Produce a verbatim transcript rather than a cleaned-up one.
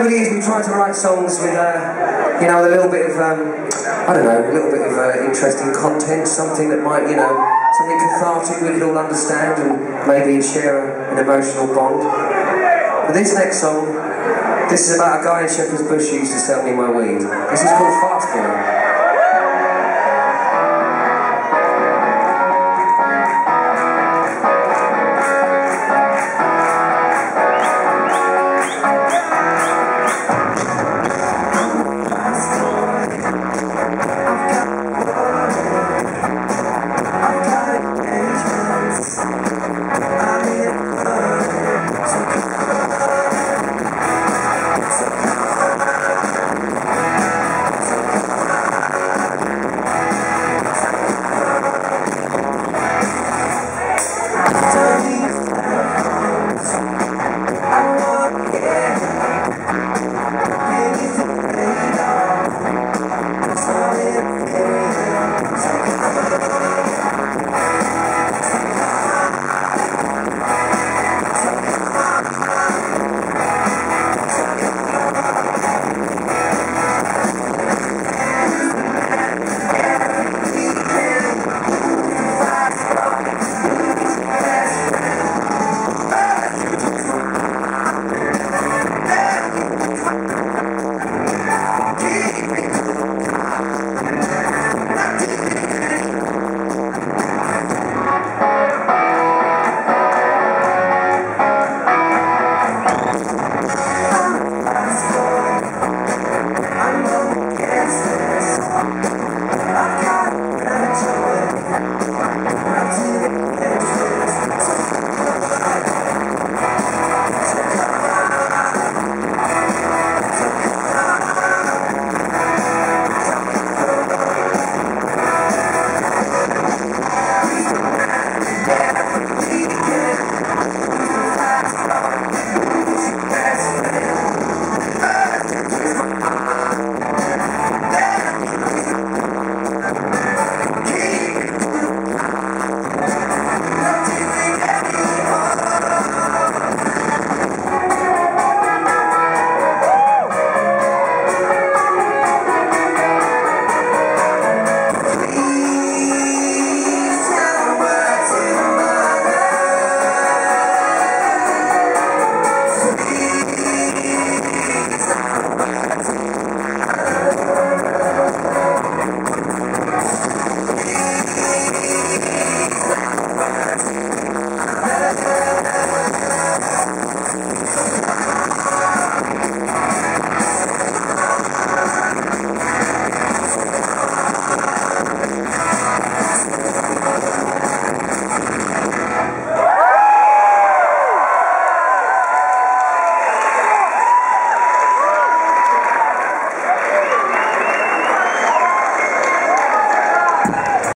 over the years we've tried to write songs with, uh, you know, a little bit of, um, I don't know, a little bit of uh, interesting content, something that might, you know, something cathartic we could all understand and maybe share an emotional bond. But this next song, this is about a guy in Shepherd's Bush who used to sell me my weed. This is called Fast Boy.